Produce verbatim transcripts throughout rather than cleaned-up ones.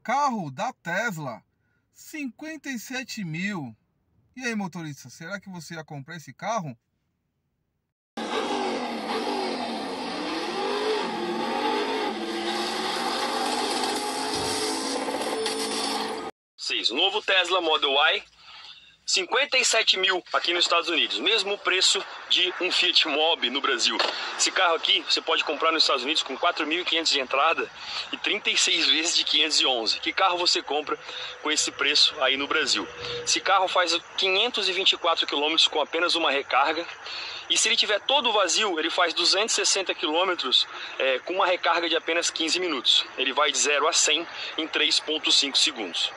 Carro da Tesla, cinquenta e sete mil. E aí, motorista, será que você ia comprar esse carro? O novo Tesla Model Y, cinquenta e sete mil aqui nos Estados Unidos, mesmo preço de um Fiat Mobi no Brasil. Esse carro aqui você pode comprar nos Estados Unidos com quatro mil e quinhentos de entrada e trinta e seis vezes de quinhentos e onze. Que carro você compra com esse preço aí no Brasil? Esse carro faz quinhentos e vinte e quatro quilômetros com apenas uma recarga. E se ele tiver todo vazio, ele faz duzentos e sessenta quilômetros é, com uma recarga de apenas quinze minutos. Ele vai de zero a cem em três vírgula cinco segundos.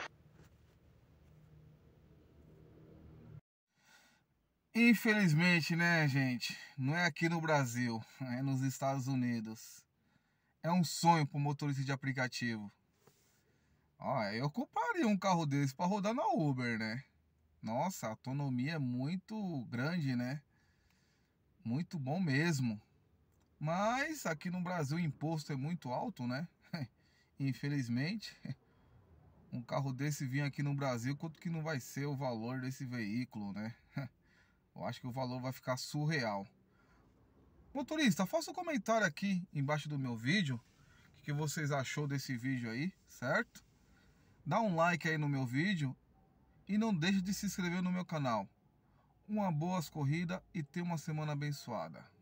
Infelizmente, né, gente? Não é aqui no Brasil, é nos Estados Unidos. É um sonho para o motorista de aplicativo. Ó, eu compraria um carro desse para rodar na Uber, né? Nossa, a autonomia é muito grande, né? Muito bom mesmo. Mas aqui no Brasil o imposto é muito alto, né? Infelizmente. Um carro desse vir aqui no Brasil, quanto que não vai ser o valor desse veículo, né? Eu acho que o valor vai ficar surreal. Motorista, faça um comentário aqui embaixo do meu vídeo. O que vocês achou desse vídeo aí, certo? Dá um like aí no meu vídeo. E não deixe de se inscrever no meu canal. Uma boa corrida e tenha uma semana abençoada.